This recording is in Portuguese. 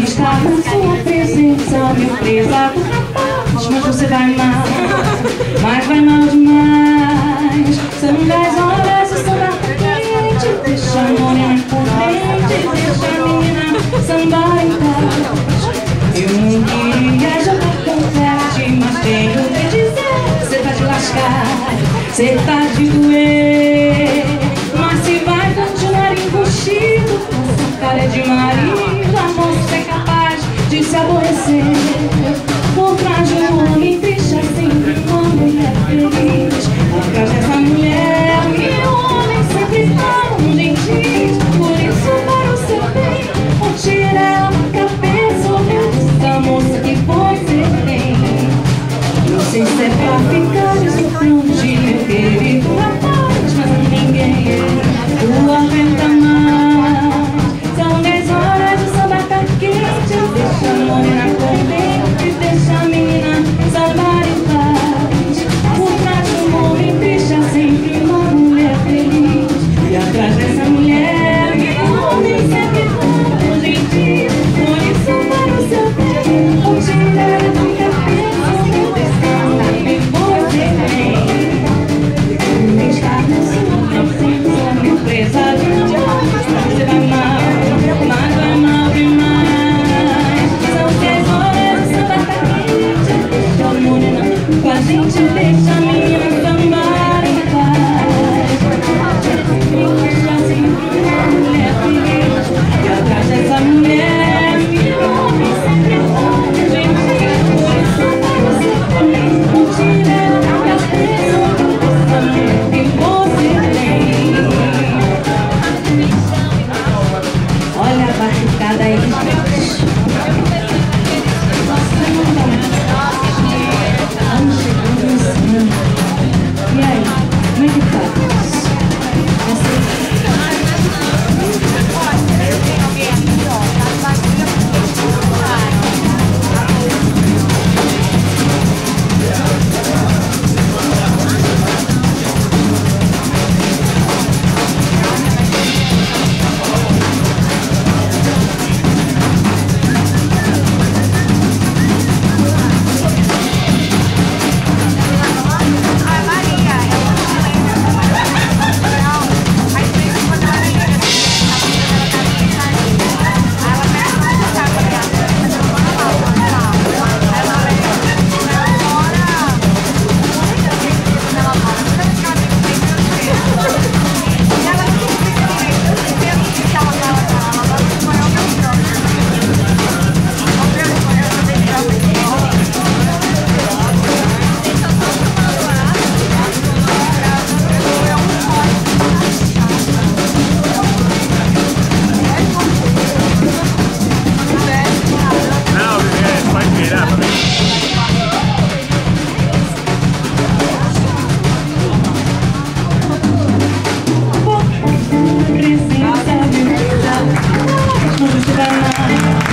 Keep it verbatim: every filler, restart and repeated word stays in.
estar na sua presença, meu prezado rapaz. Mas você vai mal, mas vai mal demais. São dez horas e samba tá quente. Deixa a morena por frente, deixa a menina sambar em paz. Eu não queria jogar confete, mas tenho que dizer, cê tá de lascar, cê tá de doer. Mas se vai continuar enrustido, essa cara de marido, a moça é capaz de se aborrecer. Por trás de um homem triste, assim, uma mulher feliz. Por trás dessa mulher, e o homem sempre tão gentil. Por isso, para o seu bem, vou tirar a cabeça dessa moça que você tem. Não sei se é pra ficar escutando de meu querido rapaz, mas ninguém o aguenta mais. São dez horas de samba tá quente. Deixa a morena contente, deixa a menina sambar em paz. Por trás de um homem triste há sempre uma mulher feliz. E atrás dessa mulher, o homem sempre tão gentil. Por isso, para o seu bem, vou tirar a cabeça dessa homem que você tem. Está na sua presença, meu prezado demais. Você vai mal, mas vai mal demais. São dez horas, o samba tá quente. Deixa a morena com a gente, deixa a menina sambar em paz. Deixa sempre uma mulher feliz. E atrás dessa mulher, o homem sempre tão gentil. Por isso, para o seu bem, vou tirar a cabeça dessa mulher que você tem. Olha a barricada aí, gente. Vamos chegando em cima. E aí, como é que faz? Presença, meu prezado, mas você vai mal.